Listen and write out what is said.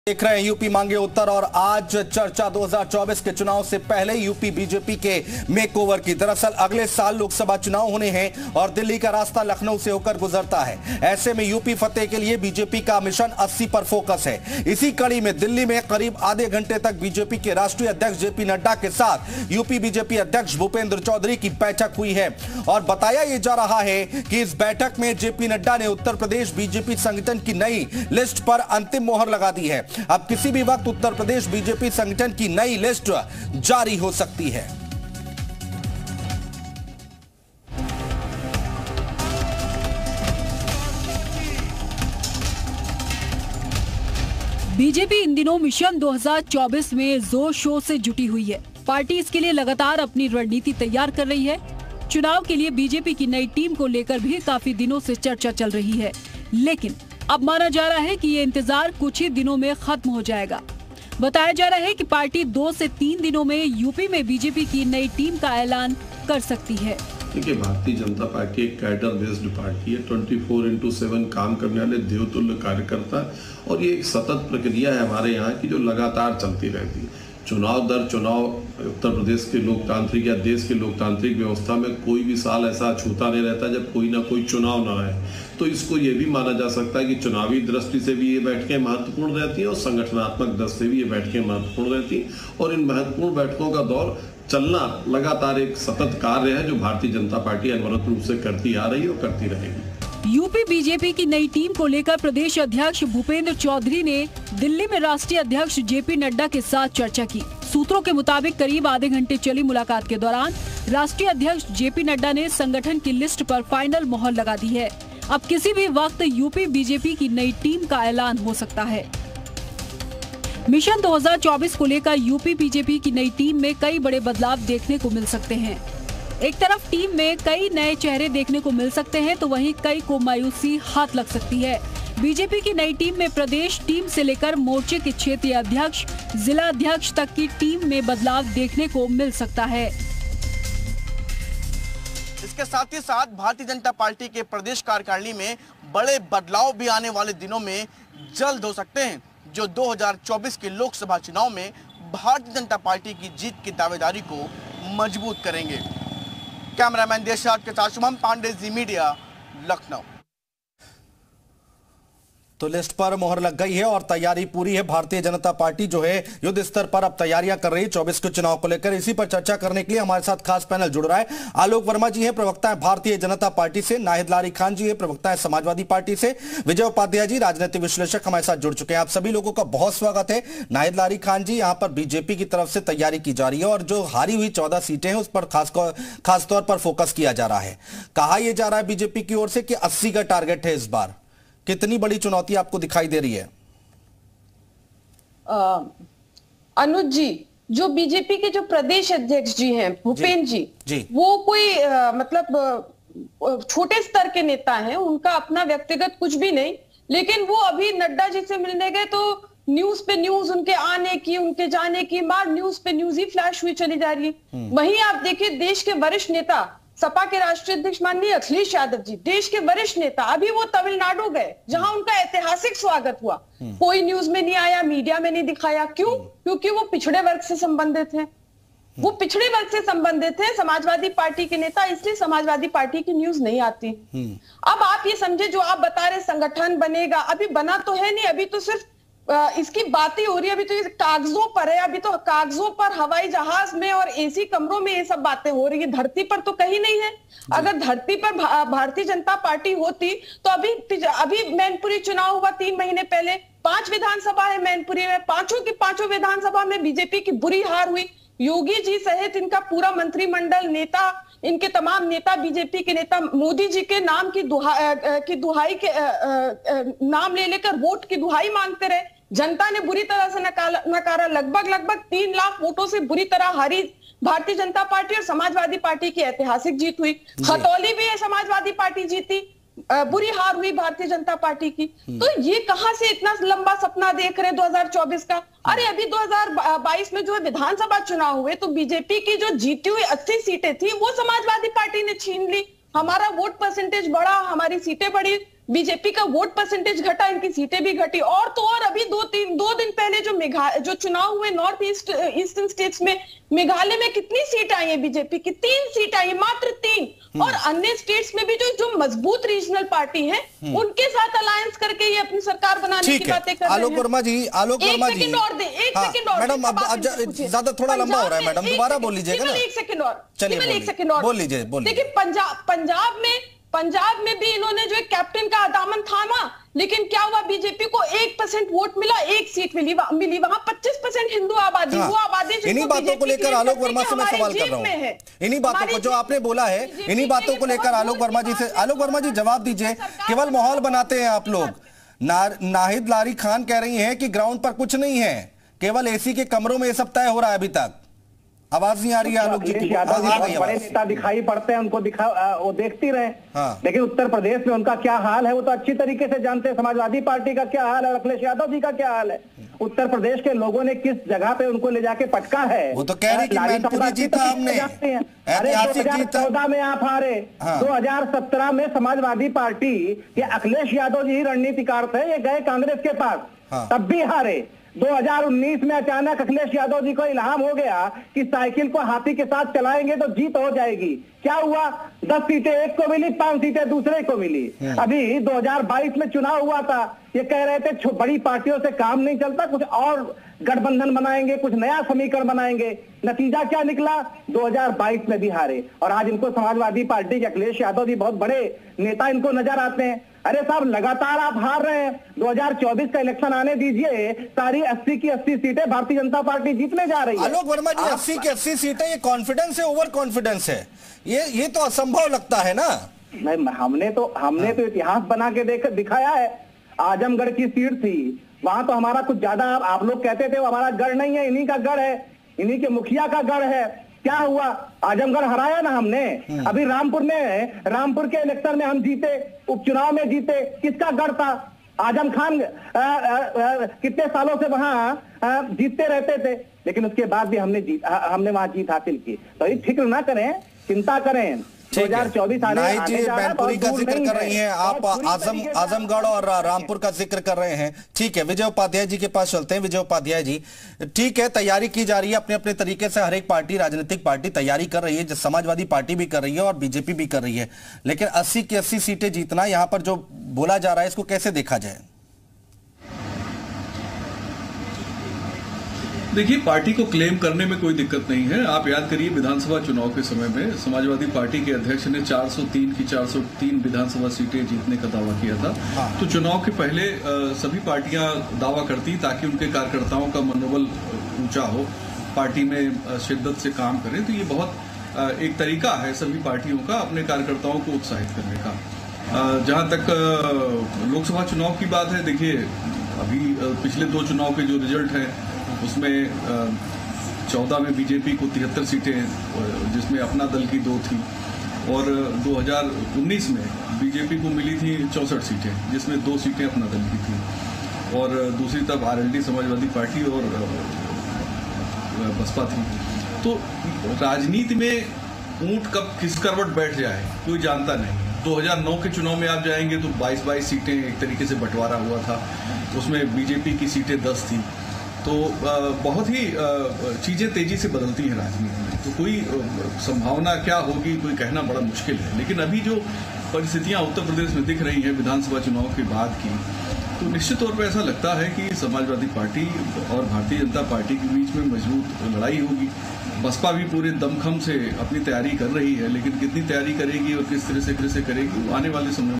देख रहे हैं यूपी मांगे उत्तर और आज चर्चा 2024 के चुनाव से पहले यूपी बीजेपी के मेकओवर की। दरअसल अगले साल लोकसभा चुनाव होने हैं और दिल्ली का रास्ता लखनऊ से होकर गुजरता है। ऐसे में यूपी फतेह के लिए बीजेपी का मिशन 80 पर फोकस है। इसी कड़ी में दिल्ली में करीब आधे घंटे तक बीजेपी के राष्ट्रीय अध्यक्ष जेपी नड्डा के साथ यूपी बीजेपी अध्यक्ष भूपेंद्र चौधरी की बैठक हुई है और बताया यह जा रहा है कि इस बैठक में जेपी नड्डा ने उत्तर प्रदेश बीजेपी संगठन की नई लिस्ट पर अंतिम मोहर लगा दी है। अब किसी भी वक्त उत्तर प्रदेश बीजेपी संगठन की नई लिस्ट जारी हो सकती है। बीजेपी इन दिनों मिशन 2024 में जोर शोर से जुटी हुई है। पार्टी इसके लिए लगातार अपनी रणनीति तैयार कर रही है। चुनाव के लिए बीजेपी की नई टीम को लेकर भी काफी दिनों से चर्चा चल रही है, लेकिन अब माना जा रहा है कि ये इंतजार कुछ ही दिनों में खत्म हो जाएगा। बताया जा रहा है कि पार्टी 2 से 3 दिनों में यूपी में बीजेपी की नई टीम का ऐलान कर सकती है। देखिए, भारतीय जनता पार्टी एक कैडर बेस्ड पार्टी है। 24/7 काम करने वाले देवतुल्य कार्यकर्ता, और ये एक सतत प्रक्रिया है हमारे यहाँ की जो लगातार चलती रहती है। चुनाव दर चुनाव उत्तर प्रदेश के लोकतांत्रिक या देश के लोकतांत्रिक व्यवस्था में कोई भी साल ऐसा छूता नहीं रहता जब कोई ना कोई चुनाव ना रहे। तो इसको ये भी माना जा सकता है कि चुनावी दृष्टि से भी ये बैठकें महत्वपूर्ण रहती हैं और संगठनात्मक दृष्टि से भी ये बैठकें महत्वपूर्ण रहती हैं। और इन महत्वपूर्ण बैठकों का दौर चलना लगातार एक सतत कार्य है जो भारतीय जनता पार्टी अनवरत रूप से करती आ रही है और करती रहेगी। यूपी बीजेपी की नई टीम को लेकर प्रदेश अध्यक्ष भूपेंद्र चौधरी ने दिल्ली में राष्ट्रीय अध्यक्ष जेपी नड्डा के साथ चर्चा की। सूत्रों के मुताबिक करीब आधे घंटे चली मुलाकात के दौरान राष्ट्रीय अध्यक्ष जेपी नड्डा ने संगठन की लिस्ट पर फाइनल मोहर लगा दी है। अब किसी भी वक्त यूपी बीजेपी की नई टीम का ऐलान हो सकता है। मिशन 2024 को लेकर यूपी बीजेपी की नई टीम में कई बड़े बदलाव देखने को मिल सकते हैं। एक तरफ टीम में कई नए चेहरे देखने को मिल सकते हैं, तो वहीं कई को मायूसी हाथ लग सकती है। बीजेपी की नई टीम में प्रदेश टीम से लेकर मोर्चे के क्षेत्रीय अध्यक्ष, जिला अध्यक्ष तक की टीम में बदलाव देखने को मिल सकता है। इसके साथ ही साथ भारतीय जनता पार्टी के प्रदेश कार्यकारिणी में बड़े बदलाव भी आने वाले दिनों में जल्द हो सकते हैं, जो 2024 के लोकसभा चुनाव में भारतीय जनता पार्टी की जीत की दावेदारी को मजबूत करेंगे। कैमरामैन देशराज के साथ शुभम पांडे, जी मीडिया, लखनऊ। तो लिस्ट पर मोहर लग गई है और तैयारी पूरी है। भारतीय जनता पार्टी जो है युद्ध स्तर पर अब तैयारियां कर रही है 24 के चुनाव को लेकर। इसी पर चर्चा करने के लिए हमारे साथ खास पैनल जुड़ रहा है। आलोक वर्मा जी हैं, प्रवक्ता है भारतीय जनता पार्टी से। नाहिद लारी खान जी है, प्रवक्ता है समाजवादी पार्टी से। विजय उपाध्याय जी, राजनीतिक विश्लेषक, हमारे साथ जुड़ चुके हैं। आप सभी लोगों का बहुत स्वागत है। नाहिद लारी खान जी, यहाँ पर बीजेपी की तरफ से तैयारी की जा रही है और जो हारी हुई 14 सीटें हैं उस पर खासतौर पर फोकस किया जा रहा है। कहा यह जा रहा है बीजेपी की ओर से कि 80 का टारगेट है इस बार। कितनी बड़ी चुनौती आपको दिखाई दे रही है? अनुज जी, जो बीजेपी के जो प्रदेश अध्यक्ष जी हैं भूपेंद्र जी, वो कोई मतलब छोटे स्तर के नेता हैं। उनका अपना व्यक्तिगत कुछ भी नहीं, लेकिन वो अभी नड्डा जी से मिलने गए तो न्यूज पे न्यूज उनके आने की, उनके जाने की, मार न्यूज पे न्यूज ही फ्लैश हुई चली जा रही है। वहीं आप देखिए, देश के वरिष्ठ नेता सपा के राष्ट्रीय अध्यक्ष माननीय अखिलेश यादव जी, देश के वरिष्ठ नेता, अभी वो तमिलनाडु गए जहां उनका ऐतिहासिक स्वागत हुआ। कोई न्यूज में नहीं आया, मीडिया में नहीं दिखाया। क्यों? क्योंकि वो पिछड़े वर्ग से संबंधित हैं। वो पिछड़े वर्ग से संबंधित हैं, समाजवादी पार्टी के नेता, इसलिए समाजवादी पार्टी की न्यूज नहीं आती। अब आप ये समझे, जो आप बता रहे संगठन बनेगा, अभी बना तो है नहीं, अभी तो सिर्फ इसकी बातें हो रही है। अभी तो कागजों पर है, अभी तो कागजों पर, हवाई जहाज में और एसी कमरों में ये सब बातें हो रही है। धरती पर तो कहीं नहीं है। अगर धरती पर भारतीय जनता पार्टी होती तो अभी मैनपुरी चुनाव हुआ 3 महीने पहले, 5 विधानसभा है मैनपुरी में, पांचों की पांचों विधानसभा में बीजेपी की बुरी हार हुई। योगी जी सहित इनका पूरा मंत्रिमंडल, नेता, इनके तमाम नेता, बीजेपी के नेता मोदी जी के नाम की दुहाई के नाम ले लेकर वोट की दुहाई मांगते रहे। जनता ने बुरी तरह से नकारा। लगभग 3 लाख वोटों से बुरी तरह हारी भारतीय जनता पार्टी और समाजवादी पार्टी की ऐतिहासिक जीत हुई। खतौली भी है, समाजवादी पार्टी जीती, बुरी हार हुई भारतीय जनता पार्टी की। तो ये कहां से इतना लंबा सपना देख रहे हैं 2024 का? अरे अभी 2022 में जो है विधानसभा चुनाव हुए तो बीजेपी की जो जीती हुई 80 सीटें थी वो समाजवादी पार्टी ने छीन ली। हमारा वोट परसेंटेज बढ़ा, हमारी सीटें बढ़ी, बीजेपी का वोट परसेंटेज घटा, इनकी सीटें भी घटी। और तो और अभी दो दिन पहले जो चुनाव हुए नॉर्थ ईस्टर्न स्टेट्स में, मेघालय में कितनी सीट आई है बीजेपी की? 3 सीट आई है, मात्र 3। और अन्य स्टेट्स में भी जो मजबूत रीजनल पार्टी है उनके साथ अलायंस करके ये अपनी सरकार बनाने की बातें कर रहे हैं। आलोक वर्मा जी, एक सेकंड और मैडम, अब ज्यादा थोड़ा लंबा हो रहा है मैडम, दोबारा बोल लीजिएगा ना। एक सेकंड और, चलिए एक सेकंड और बोल लीजिए। देखिए पंजाब में भी इन्होंने जो एक कैप्टन का दामन थामा, लेकिन क्या हुआ? बीजेपी को 1% वोट मिला, 1 सीट मिली। वहां 25% हिंदू आबादी, वो आबादी इन्हीं बातों को लेकर आलोक वर्मा से मैं सवाल कर रहा हूं। इन्हीं बातों को जो आपने बोला है, इन्हीं बातों को लेकर आलोक वर्मा जी से, आलोक वर्मा जी जवाब दीजिए। केवल माहौल बनाते हैं आप लोग। नाहिद लारी खान कह रही हैं कि ग्राउंड पर कुछ नहीं है, केवल एसी के कमरों में ये सब तय हो रहा है। अभी तक आवाज नहीं आ रही है आलोक जी की। बड़े नेता दिखाई पड़ते हैं, उनको वो देखती रहे। लेकिन उत्तर प्रदेश में उनका क्या हाल है वो तो अच्छी तरीके से जानते हैं। समाजवादी पार्टी का क्या हाल है, अखिलेश यादव जी का क्या हाल है, उत्तर प्रदेश के लोगों ने किस जगह पे उनको ले जाके पटका है। वो तो कह रही कि मैनपुरी जीता हमने, अरे 2014 में आप हारे, 2017 में समाजवादी पार्टी के अखिलेश यादव जी रणनीतिकार थे, ये गए कांग्रेस के पास, तब भी हारे। 2019 में अचानक अखिलेश यादव जी को इल्हाम हो गया कि साइकिल को हाथी के साथ चलाएंगे तो जीत हो जाएगी। क्या हुआ? 10 सीटें एक को मिली, 5 सीटें दूसरे को मिली। अभी 2022 में चुनाव हुआ था, ये कह रहे थे बड़ी पार्टियों से काम नहीं चलता, कुछ और गठबंधन बनाएंगे, कुछ नया समीकरण बनाएंगे। नतीजा क्या निकला? 2022 में भी हारे। और आज इनको समाजवादी पार्टी के अखिलेश यादव जी बहुत बड़े नेता इनको नजर आते हैं। अरे साहब, लगातार आप हार रहे हैं। 2024 का इलेक्शन आने दीजिए, सारी 80 की 80 सीटें भारतीय जनता पार्टी जीतने जा रही है। आलोक वर्मा जी, 80 की 80 सीटें, ये कॉन्फिडेंस है, ओवर कॉन्फिडेंस है? ये तो असंभव लगता है ना। नहीं, हमने तो इतिहास बना के दिखाया है। आजमगढ़ की सीट थी, वहां तो हमारा कुछ ज्यादा, आप लोग कहते थे वो हमारा गढ़ नहीं है, इन्हीं का गढ़ है, इन्हीं के मुखिया का गढ़ है। क्या हुआ? आजमगढ़ हराया ना हमने। अभी रामपुर के इलेक्शन में हम जीते, उपचुनाव में जीते, किसका गढ़ था? आजम खान कितने सालों से वहां जीतते रहते थे, लेकिन उसके बाद भी हमने वहां जीत हासिल की। तो ये फिक्र ना करें, चिंता करें। 2024 नाहिद जी मैनपुरी का जिक्र कर रही हैं आप, आजमगढ़ और रामपुर का जिक्र कर रहे हैं। ठीक है, विजय उपाध्याय जी के पास चलते हैं। विजय उपाध्याय जी, ठीक है, तैयारी की जा रही है अपने अपने तरीके से, हर एक पार्टी, राजनीतिक पार्टी तैयारी कर रही है, समाजवादी पार्टी भी कर रही है और बीजेपी भी कर रही है, लेकिन 80 की 80 सीटें जीतना यहाँ पर जो बोला जा रहा है, इसको कैसे देखा जाए? देखिए, पार्टी को क्लेम करने में कोई दिक्कत नहीं है। आप याद करिए, विधानसभा चुनाव के समय में समाजवादी पार्टी के अध्यक्ष ने 403 की 403 विधानसभा सीटें जीतने का दावा किया था। तो चुनाव के पहले सभी पार्टियां दावा करती ताकि उनके कार्यकर्ताओं का मनोबल ऊंचा हो, पार्टी में शिद्दत से काम करें। तो ये बहुत एक तरीका है सभी पार्टियों का अपने कार्यकर्ताओं को उत्साहित करने का। जहां तक लोकसभा चुनाव की बात है, देखिए अभी पिछले 2 चुनाव के जो रिजल्ट हैं उसमें 14 में बीजेपी को 73 सीटें, जिसमें अपना दल की 2 थी, और 2019 में बीजेपी को मिली थी 64 सीटें, जिसमें 2 सीटें अपना दल की थी, और दूसरी तरफ आरएलडी समाजवादी पार्टी और बसपा थी। तो राजनीति में ऊंट कब किस करवट बैठ जाए कोई जानता नहीं। 2009 के चुनाव में आप जाएंगे तो 22 सीटें एक तरीके से बंटवारा हुआ था, उसमें बीजेपी की सीटें 10 थी। तो बहुत ही चीज़ें तेजी से बदलती हैं राजनीति में, तो कोई संभावना क्या होगी कोई कहना बड़ा मुश्किल है। लेकिन अभी जो परिस्थितियां उत्तर प्रदेश में दिख रही हैं विधानसभा चुनाव के बाद की, तो निश्चित तौर पर ऐसा लगता है कि समाजवादी पार्टी और भारतीय जनता पार्टी के बीच में मजबूत लड़ाई होगी। बसपा भी पूरे दमखम से अपनी तैयारी कर रही है, लेकिन कितनी तैयारी करेगी और किस तरह से करेगी वो आने वाले समय